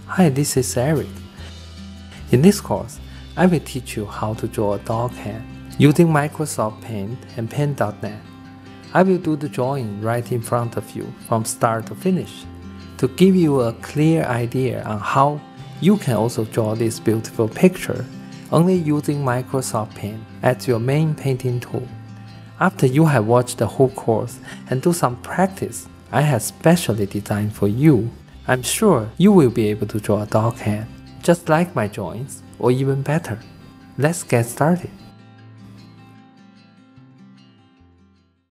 Hi, this is Eric. In this course, I will teach you how to draw a dog hand using Microsoft Paint and Paint.net. I will do the drawing right in front of you from start to finish to give you a clear idea on how you can also draw this beautiful picture only using Microsoft Paint as your main painting tool. After you have watched the whole course and do some practice I have specially designed for you, I'm sure you will be able to draw a dog hand just like my drawings or even better. Let's get started.